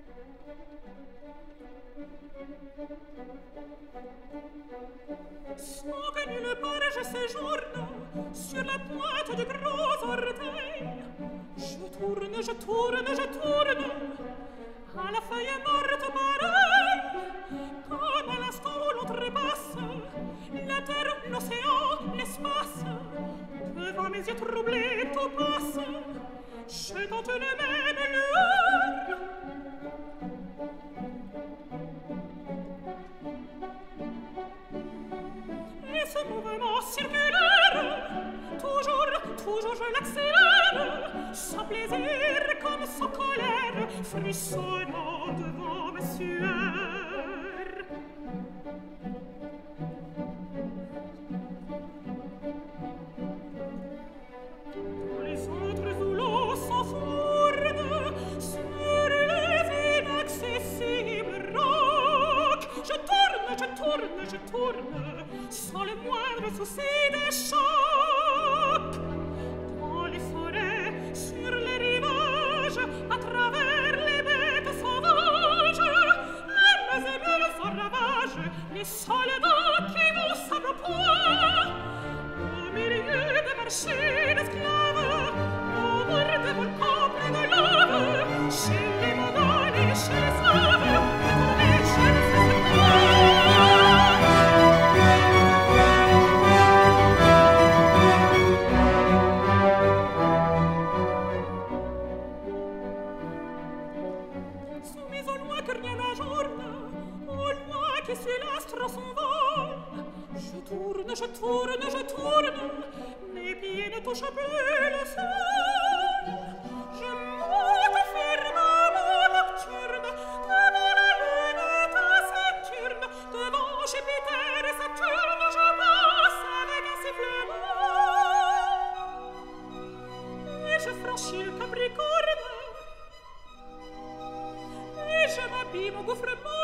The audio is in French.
Sans que nulle part je séjourne sur la pointe de gros orteils, je tourne, je tourne, je tourne à la feuille morte pareille, comme à l'instant où l'on trépasse la terre, l'océan, l'espace. Devant mes yeux troublés tout passe, je tente le même lueur. Et ce mouvement circulaire, toujours je l'accélère, sans plaisir comme sans colère, frissonnant devant ma sueur. Dans les autres où l'eau s'enfourne sur les inaccessibles rocs, je tourne, sans le moindre souci de choc. Dans les forêts, sur les rivages, à travers les bêtes sauvages, aimez en ravage, les soldats qui vous s'approient. Au milieu des marchés d'esclaves, au bord des volcans pleins de lave, chez les Mongols et chez les Slaves, retournez chez les soumis au loin que rien n'ajourne, au loin qui suit l'astre à son vol, je tourne, mes pieds ne touchent plus le sol. Je monte firmement nocturne, devant la lune taciturne, devant Jupiter et Saturne, je passe avec un sifflement. Et je franchis le Capricorne, et je m'abîme au gouffre